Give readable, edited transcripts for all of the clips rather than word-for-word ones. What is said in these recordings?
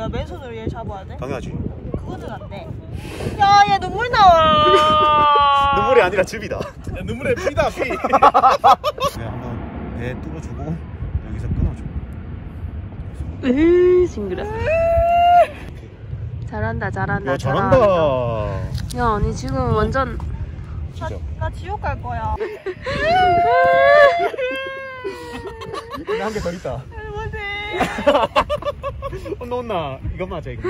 내가 맨손으로 얘 잡아야 돼? 당연하지. 그거는 안 돼. 야, 얘 눈물 나와. 눈물이 아니라 즙이다. 야, 눈물에 피다 피. 내가 한번 배 뚫어주고 여기서 끊어줘. 으 징그러. 잘한다 잘한다. 야, 잘한다. 야 언니 지금 완전. 나 지옥 갈 거야. 근데 한 개 더 있다. 할머니. 혼나. 이거 맞아 이거.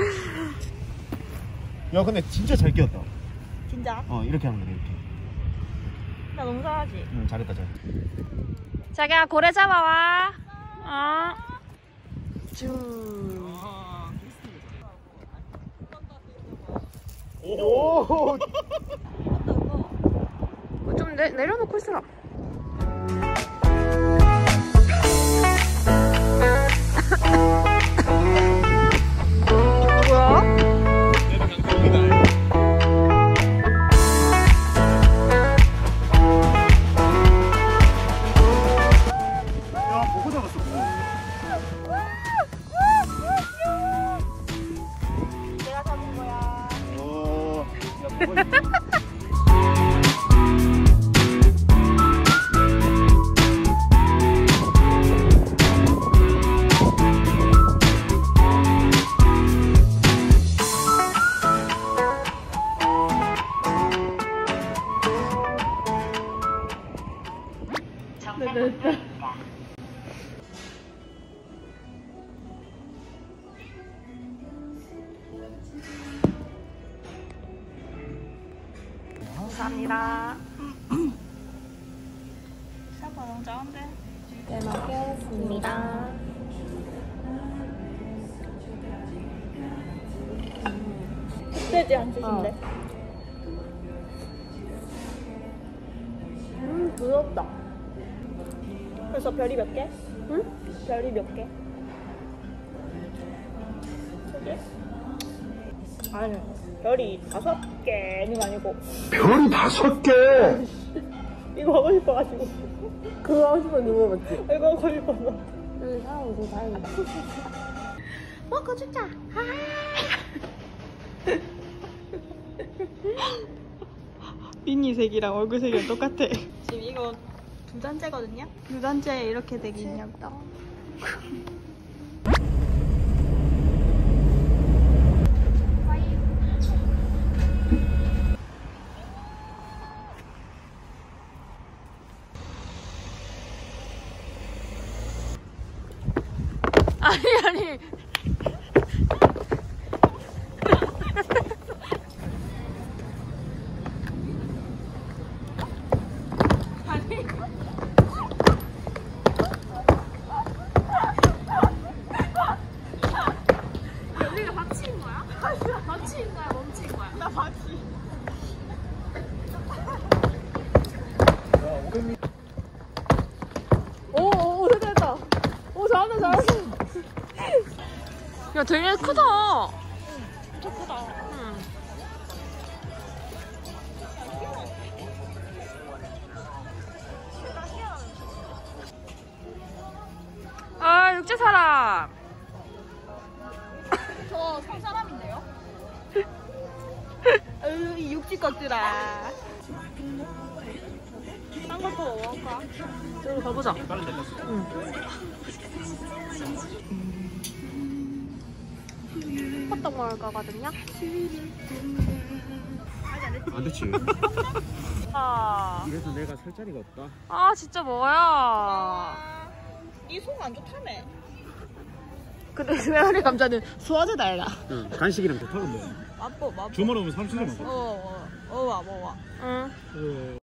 야 근데 진짜 잘 끼웠다. 진짜? 이렇게 하는 거네 이렇게. 나 너무 잘하지? 응 잘했다 잘했다. 자기야 고래 잡아와. 쭉. 오. 좀 내려놓고 있어라. 뭐야? 야 보고 잡았어 보고. 내가 잡은 거야. 오. 야 보고. 감사합니다. 생각보다 너무 작은데? 잘 먹겠습니다. 흑돼지 한 솥인데? 부럽다. 그래서 별이 몇 개? 응? 별이 몇 개? 3개? 아니, 별이 5개는 아니고. 별이 5개. 이거 하고 싶어가지고. 그거 하고 싶어 누구 맞지? 이거 하고 싶어서. 여기 사람 오고 다행이다. 먹고 죽자. 미니색이랑 얼굴색이랑 똑같아. 지금 이거 2단째거든요? 2단째 이렇게 되겠냐고. 아니 여기가 받치인 거야? 받치인 거야? 멈친 거야? 나 바지. 오 됐다. 오 잘한다. 야 되게 크다. 진짜 크다. 응. 아 육지 사람. 저 성사람인데요? 아유, 이 육지 것들아. 딴 것도 먹을까? 저기 가보자. 호떡 먹을 거거든요. 안 됐지. 아, 이래서 내가 살 자리가 없다. 아 진짜 뭐야? 이 속 안 좋다며. 근데 메아리 감자는 소화제다 얘가. 응. 간식이랑 좋다 근데. 맛보. 주말 오면 30일 먹어. 먹어. 응.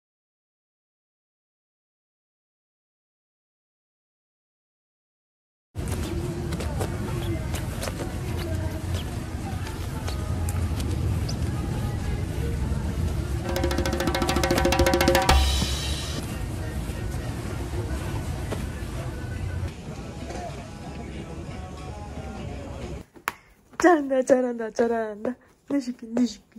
잘한다. 내 새끼.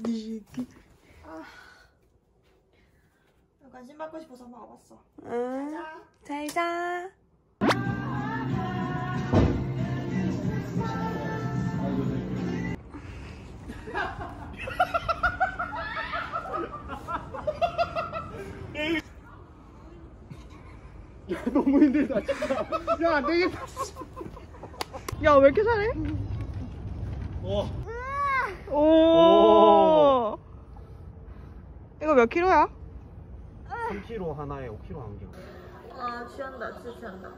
관심 받고 싶어서 한번 와봤어. 응. 잘 자. 힘들다 진짜. 야 안되겠다. 야, 왜 이렇게 잘해? 와. 오. 이거 몇 킬로야? 3kg 하나에 5kg 한 개. 아, 취한다. 진짜 취한다.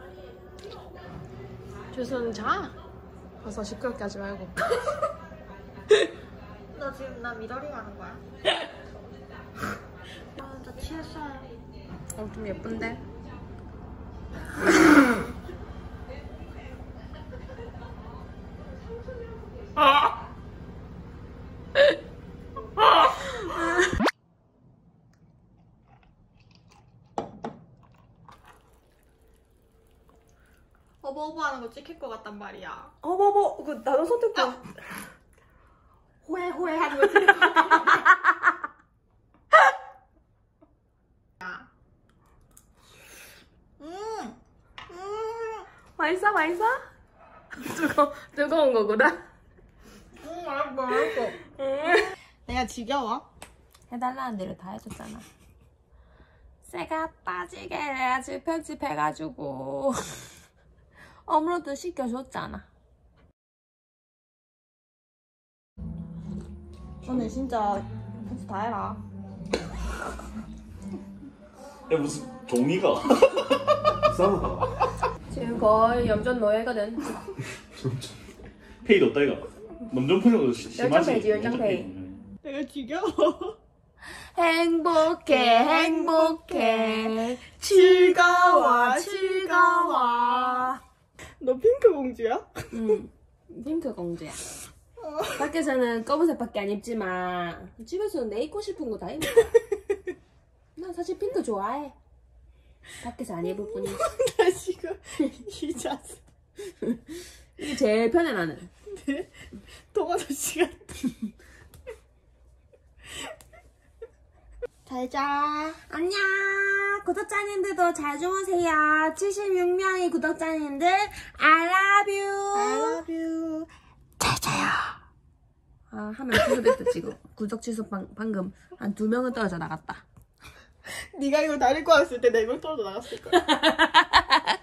주순 자. 가서 시끄럽게 하지 말고. 너 지금 나 미러리 하는 거야? 아, 나 취했어요. 좀 예쁜데? 어버어버 하는 거 찍힐 것 같단 말이야. 어버버, 그 나도 선택 좀. 호해 하는 거 찍힐 것 같단 말이야. 맛있어, 맛있어? 뜨거운 거구나. 맛있어. 내가 지겨워? 해달라는 대로 다 해줬잖아. 새가 빠지게 해야지 편집해가지고 업로드 시켜줬잖아. 오늘 진짜 편집 다 해라. 야 무슨 종이가 이상하다. 지금 거의 염전 노예거든. 페이도 없다 이거. 넘전풀려도 심하지. 페이지, 열정 페이. 내가 지겨워. 행복해 즐거워. 너 핑크 공주야? 응, 핑크 공주야. 밖에서는 검은색밖에 안 입지만 집에서는 내 입고 싶은 거 다 입어. 난 사실 핑크 좋아해. 밖에서 안 입을 뿐이지. 나 지금 이 자세. 이게 제일 편해 나는. 동아저씨 같아. 잘 자. 안녕. 구독자님들도 잘 주무세요. 76명의 구독자님들 I love you. I love you. 잘 자요. 아, 하면 취소됐다 지금. 구독 취소 방금 한 2명은 떨어져 나갔다. 네가 이거 다 읽고 왔을 때 4명 떨어져 나갔을 거야.